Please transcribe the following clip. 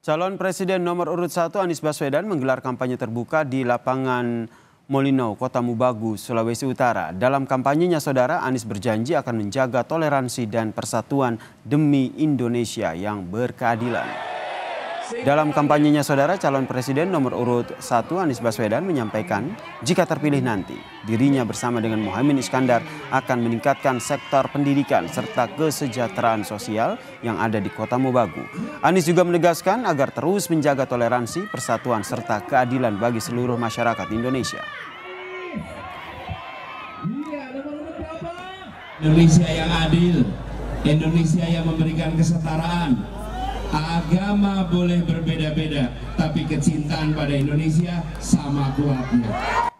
Calon Presiden nomor urut 1 Anies Baswedan menggelar kampanye terbuka di lapangan Molinau, Kota Mubagu, Sulawesi Utara. Dalam kampanyenya, Saudara, Anies berjanji akan menjaga toleransi dan persatuan demi Indonesia yang berkeadilan. Dalam kampanyenya, Saudara, calon Presiden nomor urut 1 Anies Baswedan menyampaikan jika terpilih nanti, dirinya bersama dengan Muhaimin Iskandar akan meningkatkan sektor pendidikan serta kesejahteraan sosial yang ada di Kota Mubagu. Anies juga menegaskan agar terus menjaga toleransi, persatuan serta keadilan bagi seluruh masyarakat Indonesia. Indonesia yang adil, Indonesia yang memberikan kesetaraan. Agama boleh berbeda-beda, tapi kecintaan pada Indonesia sama kuatnya.